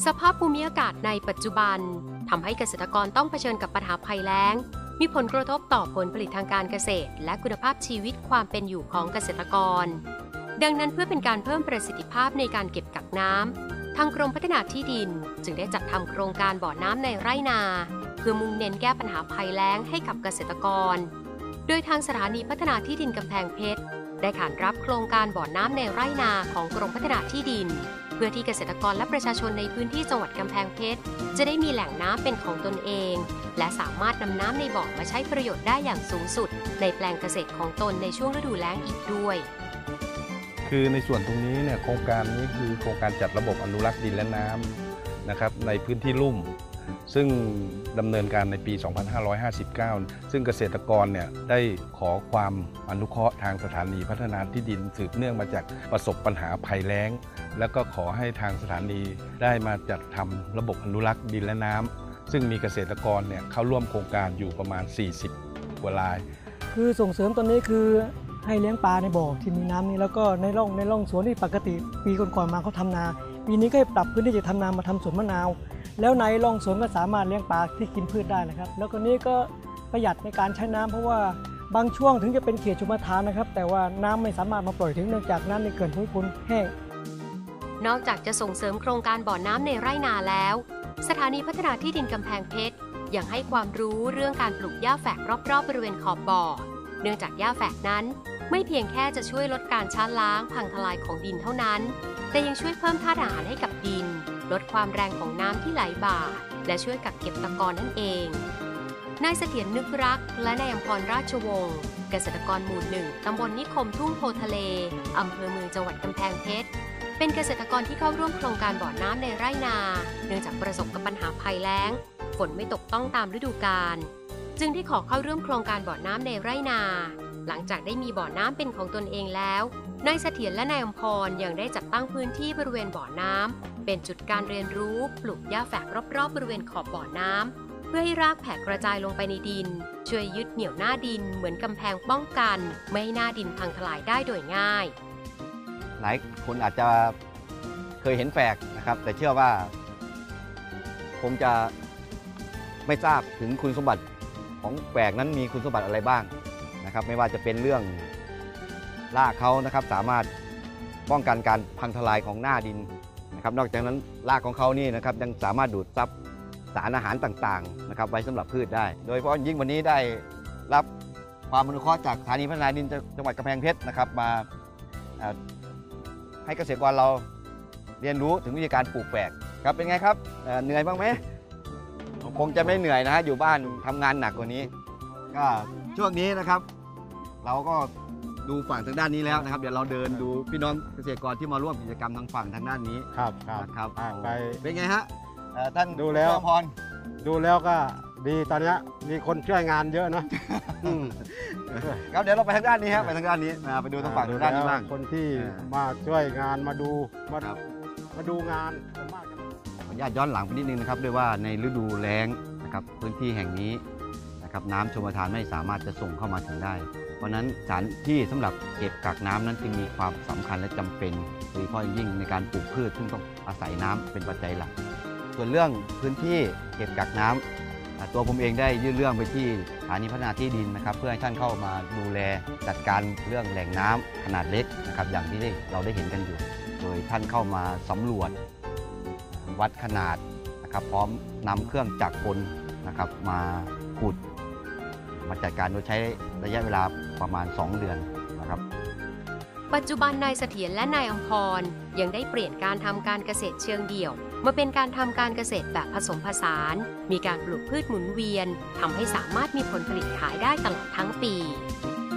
สภาพภูมิอากาศในปัจจุบันทำให้เกษตรกรต้องเผชิญกับปัญหาภัยแล้งมีผลกระทบต่อผลผลิตทางการเกษตรและคุณภาพชีวิตความเป็นอยู่ของเกษตรกรดังนั้นเพื่อเป็นการเพิ่มประสิทธิภาพในการเก็บกักน้ำทางกรมพัฒนาที่ดินจึงได้จัดทำโครงการบ่อน้ำในไร่นาเพื่อมุ่งเน้นแก้ปัญหาภัยแล้งให้กับเกษตรกรโดยทางสถานีพัฒนาที่ดินกำแพงเพชรได้ขานรับโครงการบ่อน้ำในไร่นาของกรมพัฒนาที่ดินเพื่อที่เกษตรกรและประชาชนในพื้นที่จังหวัดกำแพงเพชรจะได้มีแหล่งน้ำเป็นของตนเองและสามารถนำน้ำในบ่อมาใช้ประโยชน์ได้อย่างสูงสุดในแปลงเกษตรของตนในช่วงฤดูแล้งอีกด้วยคือในส่วนตรงนี้เนี่ยโครงการนี้คือโครงการจัดระบบอนุรักษ์ดินและน้ำนะครับในพื้นที่ลุ่มซึ่งดำเนินการในปี 2559 ซึ่งเกษตรกรเนี่ยได้ขอความอนุเคราะห์ทางสถานีพัฒนาที่ดินสืบเนื่องมาจากประสบปัญหาภัยแล้งแล้วก็ขอให้ทางสถานีได้มาจัดทำระบบอนุรักษ์ดินและน้ำซึ่งมีเกษตรกรเนี่ยเข้าร่วมโครงการอยู่ประมาณ 40 กว่ารายคือส่งเสริมตอนนี้คือให้เลี้ยงปลาในบ่อที่มีน้ำนี้แล้วก็ในร่องสวนที่ปกติปีก่อนๆมาเขาทำนาปีนี้ก็ให้ปรับพื้นที่จากทำนามาทำสวนมะนาวแล้วในร่องสวนก็สามารถเลี้ยงปลาที่กินพืชได้นะครับแล้วก็นี้ก็ประหยัดในการใช้น้ำเพราะว่าบางช่วงถึงจะเป็นเขตชลประทานนะครับแต่ว่าน้ำไม่สามารถมาปล่อยถึงเนื่องจากน้ำในเขื่อนภูมิพลแห้งนอกจากจะส่งเสริมโครงการบ่อน้ำในไร่นาแล้วสถานีพัฒนาที่ดินกำแพงเพชรยังให้ความรู้เรื่องการปลูกหญ้าแฝกรอบๆบริเวณขอบบ่อเนื่องจากหญ้าแฝกนั้นไม่เพียงแค่จะช่วยลดการช้าล้างพังทลายของดินเท่านั้นแต่ยังช่วยเพิ่มธาตุอาหารให้กับดินลดความแรงของน้ำที่ไหลบ่าและช่วยกักเก็บตะกอนนั่นเองนายเสถียรนึกรักและนายอัมพรราชวงศ์เกษตรกรหมู่1ตำบลนิคมทุ่งโพทะเลอำเภอเมืองจังหวัดกำแพงเพชรเป็นเกษตรกรที่เข้าร่วมโครงการบ่อน้ำในไร่นาเนื่องจากประสบกับปัญหาภัยแล้งฝนไม่ตกต้องตามฤดูกาลจึงได้ขอเข้าร่วมโครงการบ่อน้ำในไร่นาหลังจากได้มีบ่อน้ำเป็นของตนเองแล้วนายเสถียรและนายอัมพรยังได้จัดตั้งพื้นที่บริเวณบ่อน้ำเป็นจุดการเรียนรู้ปลูกหญ้าแฝกรอบๆบริเวณขอบบ่อน้ำเพื่อให้รากแผ่กระจายลงไปในดินช่วยยึดเหนี่ยวหน้าดินเหมือนกำแพงป้องกันไม่ให้หน้าดินพังทลายได้โดยง่ายหลายคนอาจจะเคยเห็นแฝกนะครับแต่เชื่อว่าคงจะไม่ทราบถึงคุณสมบัติของแฝกนั้นมีคุณสมบัติอะไรบ้างนะครับไม่ว่าจะเป็นเรื่องรากเขานะครับสามารถป้องกันการพังทลายของหน้าดินนะครับนอกจากนั้นรากของเขานี่นะครับยังสามารถดูดซับสารอาหารต่างๆนะครับไว้สำหรับพืชได้โดยเฉพาะยิ่งวันนี้ได้รับความอนุเคราะห์จากสถานีพัฒนาดินจังหวัดกำแพงเพชรนะครับมาให้เกษตรกรเราเรียนรู้ถึงวิธีการปลูกแฝกครับเป็นไงครับเหนื่อยบ้างไหมคงจะไม่เหนื่อยนะฮะอยู่บ้านทำงานหนักกว่านี้ก็ช่วงนี้นะครับเราก็ดูฝั่งทางด้านนี้แล้วนะครับเดี๋ยวเราเดินดูพี่น้องเกษตรกรที่มาร่วมกิจกรรมทางฝั่งทางด้านนี้ครับไปเป็นไงฮะท่านดูแล้วพรดูแล้วก็ดีตอนนี้มีคนช่วยงานเยอะนะครับเดี๋ยวเราไปทางด้านนี้ครับไปทางด้านนี้ไปดูทางฝั่งทางด้านนี้บ้างคนที่มาช่วยงานมาดูงานขออนุญาตย้อนหลังไปนิดนึงนะครับด้วยว่าในฤดูแล้งนะครับพื้นที่แห่งนี้นะครับน้ำชลประทานไม่สามารถจะส่งเข้ามาถึงได้เพราะนั้นสถานที่สำหรับเก็บกักน้ำนั้นจึงมีความสำคัญและจำเป็นโดยเฉพาะยิ่งในการปลูกพืชซึ่งต้องอาศัยน้ำเป็นปัจจัยหลักส่วนเรื่องพื้นที่เก็บกักน้ำตัวผมเองได้ยื่นเรื่องไปที่สถานีพัฒนาที่ดินนะครับเพื่อให้ท่านเข้ามาดูแลจัดการเรื่องแหล่งน้ำขนาดเล็กนะครับอย่างที่เราได้เห็นกันอยู่โดยท่านเข้ามาสำรวจวัดขนาดนะครับพร้อมนำเครื่องจักรกลนะครับมาขุดมาจัดการโดยใช้ระยะเวลาประมาณ2 เดือนนะครับปัจจุบันนายเสถียรและนายอัมพรยังได้เปลี่ยนการทำการเกษตรเชิงเดี่ยวมาเป็นการทำการเกษตรแบบผสมผสานมีการปลูกพืชหมุนเวียนทำให้สามารถมีผลผลิตขายได้ตลอดทั้งปี